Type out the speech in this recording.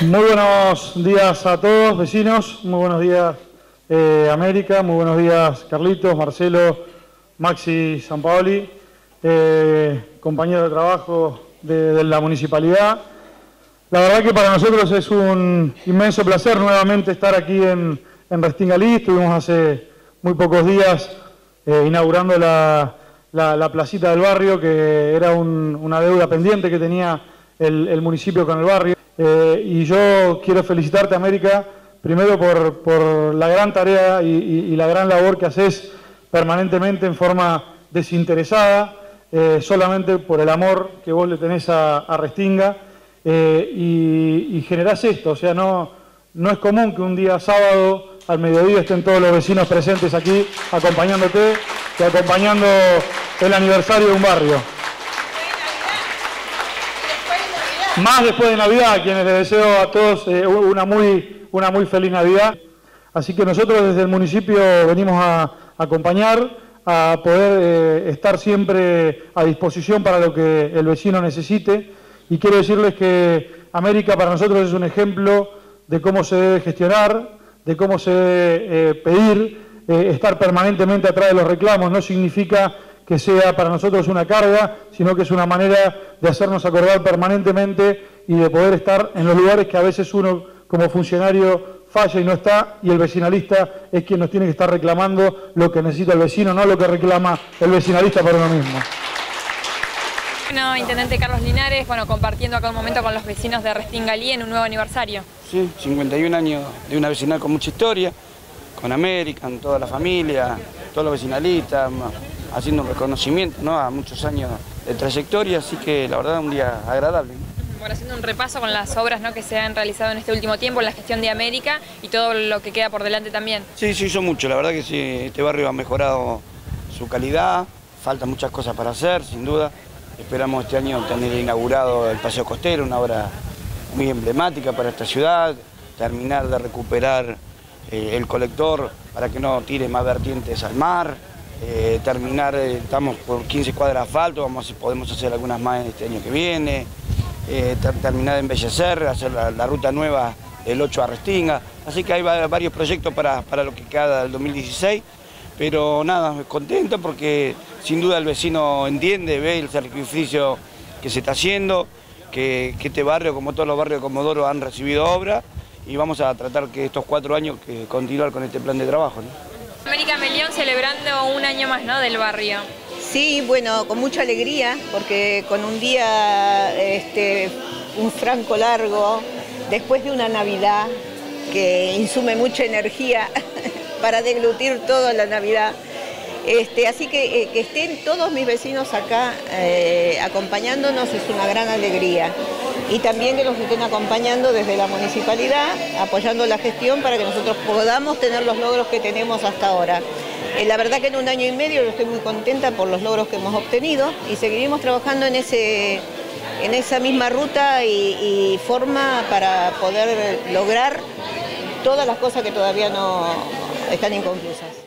Muy buenos días a todos, vecinos. Muy buenos días, América. Muy buenos días, Carlitos, Marcelo, Maxi, Sampaoli, compañeros de trabajo de la municipalidad. La verdad que para nosotros es un inmenso placer nuevamente estar aquí en Restingalí. Estuvimos hace muy pocos días inaugurando la placita del barrio, que era una deuda pendiente que tenía el municipio con el barrio. Y yo quiero felicitarte, América, primero por la gran tarea y la gran labor que haces permanentemente en forma desinteresada, solamente por el amor que vos le tenés a Restinga, y generás esto. O sea, no es común que un día sábado al mediodía estén todos los vecinos presentes aquí acompañándote y acompañando el aniversario de un barrio. Más después de Navidad, a quienes les deseo a todos una muy feliz Navidad. Así que nosotros desde el municipio venimos a acompañar, a poder estar siempre a disposición para lo que el vecino necesite. Y quiero decirles que América para nosotros es un ejemplo de cómo se debe gestionar, de cómo se debe pedir, estar permanentemente atrás de los reclamos. No significa que sea para nosotros una carga, sino que es una manera de hacernos acordar permanentemente y de poder estar en los lugares que a veces uno como funcionario falla y no está, y el vecinalista es quien nos tiene que estar reclamando lo que necesita el vecino, no lo que reclama el vecinalista para uno mismo. Bueno, Intendente Carlos Linares, compartiendo acá un momento con los vecinos de Restingalí en un nuevo aniversario. Sí, 51 años de una vecinal con mucha historia, con América, con toda la familia, todos los vecinalistas, haciendo un reconocimiento, ¿no?, a muchos años de trayectoria, así que la verdad un día agradable. Bueno, haciendo un repaso con las obras, ¿no?, que se han realizado en este último tiempo en la gestión de América y todo lo que queda por delante también. Sí, se hizo mucho, la verdad que sí, este barrio ha mejorado su calidad, faltan muchas cosas para hacer, sin duda. Esperamos este año tener inaugurado el Paseo Costero, una obra muy emblemática para esta ciudad, terminar de recuperar el colector para que no tire más vertientes al mar, estamos por 15 cuadras de asfalto, podemos hacer algunas más este año que viene, terminar de embellecer, hacer la ruta nueva del 8 a Restinga, así que hay varios proyectos para lo que queda del 2016, pero nada, contento porque sin duda el vecino entiende, ve el sacrificio que se está haciendo, que este barrio, como todos los barrios de Comodoro, han recibido obra y vamos a tratar que estos 4 años continuar con este plan de trabajo, ¿no? América Melión celebrando un año más, ¿no?, del barrio. Sí, bueno, con mucha alegría, porque con un día, un franco largo, después de una Navidad que insume mucha energía para deglutir toda la Navidad. Así que estén todos mis vecinos acá acompañándonos es una gran alegría. Y también que nos estén acompañando desde la municipalidad, apoyando la gestión para que nosotros podamos tener los logros que tenemos hasta ahora. La verdad que en un año y medio yo estoy muy contenta por los logros que hemos obtenido y seguiremos trabajando en esa misma ruta y forma para poder lograr todas las cosas que todavía no están inconclusas.